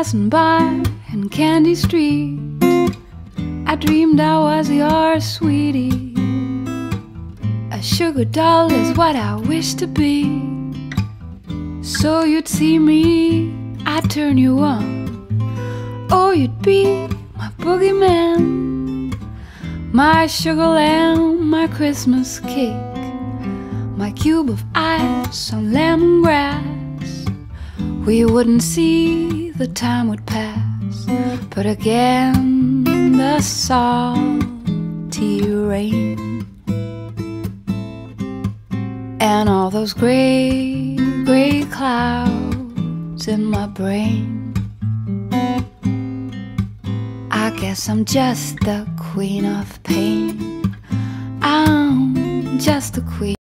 passing by in Candy Street, I dreamed I was your sweetie. A sugar doll is what I wish to be. So you'd see me, I'd turn you on. Oh, you'd be my boogeyman, my sugar lamb, my Christmas cake, my cube of ice on lemongrass. We wouldn't see, the time would pass, but again the salty rain and all those gray, gray clouds in my brain. I guess I'm just the queen of pain. I'm just the queen.